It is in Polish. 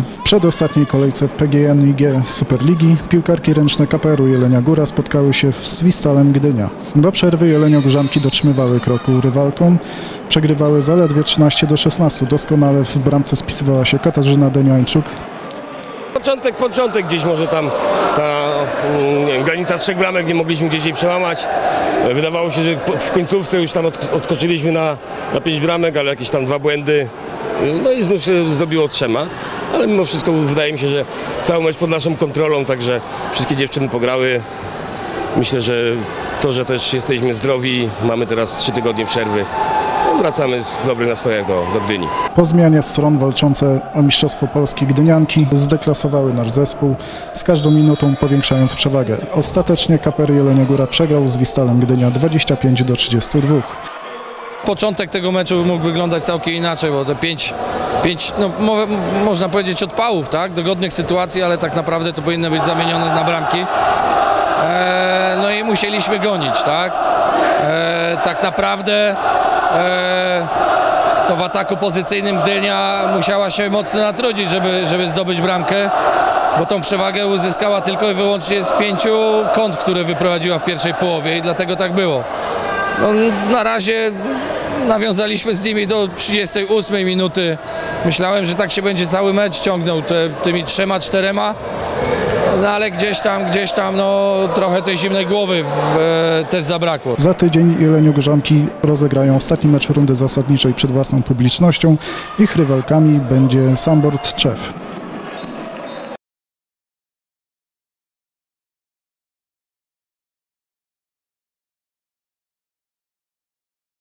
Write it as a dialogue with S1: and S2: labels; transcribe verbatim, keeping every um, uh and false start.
S1: W przedostatniej kolejce P G N I G Superligi piłkarki ręczne K P R u Jelenia Góra spotkały się z Wistalem Gdynia. Do przerwy jeleniogórzanki dotrzymywały kroku rywalkom, przegrywały zaledwie trzynaście do szesnastu. Doskonale w bramce spisywała się Katarzyna Deniańczuk.
S2: Początek, początek gdzieś może tam ta nie wiem, granica trzech bramek, nie mogliśmy gdzieś jej przełamać. Wydawało się, że w końcówce już tam od, odskoczyliśmy na, na pięć bramek, ale jakieś tam dwa błędy. No i znów się zrobiło trzema, ale mimo wszystko wydaje mi się, że cały mecz pod naszą kontrolą, także wszystkie dziewczyny pograły. Myślę, że to, że też jesteśmy zdrowi, mamy teraz trzy tygodnie przerwy, no wracamy z dobrych nastrojach do, do Gdyni.
S1: Po zmianie stron walczące o Mistrzostwo Polski Gdynianki zdeklasowały nasz zespół, z każdą minutą powiększając przewagę. Ostatecznie K P R Jelenia Góra przegrał z Wistalem Gdynia dwadzieścia pięć do trzydziestu dwóch.
S3: Początek tego meczu mógł wyglądać całkiem inaczej, bo te pięć, pięć no, mo można powiedzieć odpałów, tak? Dogodnych sytuacji, ale tak naprawdę to powinny być zamienione na bramki. Eee, no i musieliśmy gonić, tak? Eee, tak naprawdę eee, to w ataku pozycyjnym Gdynia musiała się mocno natrudzić, żeby, żeby zdobyć bramkę, bo tą przewagę uzyskała tylko i wyłącznie z pięciu kąt, które wyprowadziła w pierwszej połowie i dlatego tak było. No, na razie nawiązaliśmy z nimi do trzydziestej ósmej minuty. Myślałem, że tak się będzie cały mecz ciągnął te, tymi trzema, czterema. No ale gdzieś tam, gdzieś tam no, trochę tej zimnej głowy w, e, też zabrakło.
S1: Za tydzień jeleniogórzanki rozegrają ostatni mecz rundy zasadniczej przed własną publicznością. Ich rywalkami będzie Sambor Tczew.